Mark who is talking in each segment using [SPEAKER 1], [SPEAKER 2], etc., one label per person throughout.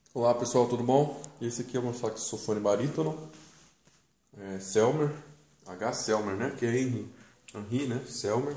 [SPEAKER 1] Olá pessoal, tudo bom? Esse aqui é um saxofone barítono, Selmer, H. Selmer, né? Que é Henri, né? Selmer.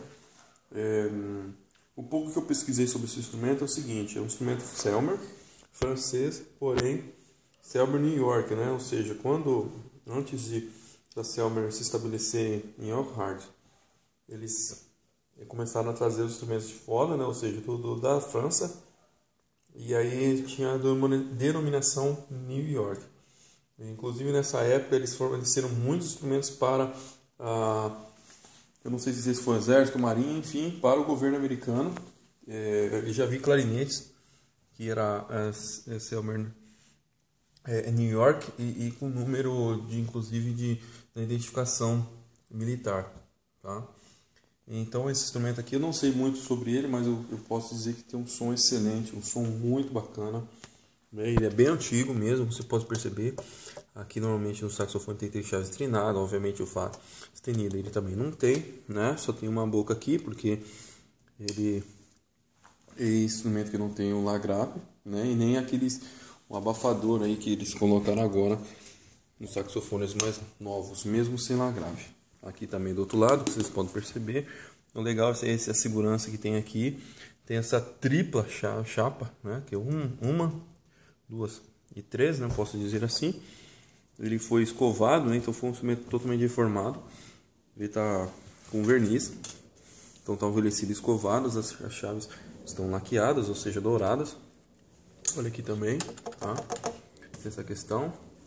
[SPEAKER 1] O pouco que eu pesquisei sobre esse instrumento é o seguinte: é um instrumento Selmer, francês, porém Selmer New York, né? Ou seja, antes da Selmer se estabelecer em Oakhurst, eles começaram a trazer os instrumentos de fora, né? Ou seja, tudo da França. E aí tinha a denominação New York. Inclusive nessa época eles forneceram muitos instrumentos para eu não sei se foi o exército, marinha, enfim, para o governo americano. Eu já vi clarinetes que era Selmer New York e com número de inclusive da identificação militar, tá? Então esse instrumento aqui eu não sei muito sobre ele, mas eu posso dizer que tem um som excelente, um som muito bacana. Ele é bem antigo mesmo, você pode perceber. Aqui normalmente no saxofone tem 3 chaves trinadas, obviamente o Fá sustenido ele também não tem, né? Só tem uma boca aqui porque ele é instrumento que não tem o Lá grave, né? E nem o abafador aí que eles colocaram agora nos saxofones mais novos, mesmo sem Lá grave. Aqui também do outro lado, vocês podem perceber. O legal é a segurança que tem aqui. Tem essa tripla chapa, né? Que é uma, duas e três, né? Posso dizer assim. Ele foi escovado, né? Então foi um instrumento totalmente deformado. Ele está com verniz. Então está envelhecido e escovadas. As chaves estão laqueadas, ou seja, douradas. Olha aqui também, tá? Tem essa questão.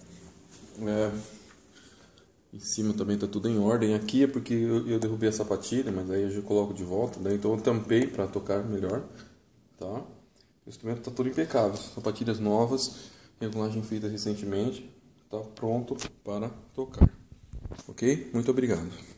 [SPEAKER 1] Em cima também tá tudo em ordem. Aqui é porque eu derrubei a sapatilha, mas aí eu já coloco de volta. Daí então eu tampei para tocar melhor, tá? O instrumento tá tudo impecável. Sapatilhas novas, regulagem feita recentemente. Tá pronto para tocar. Ok? Muito obrigado.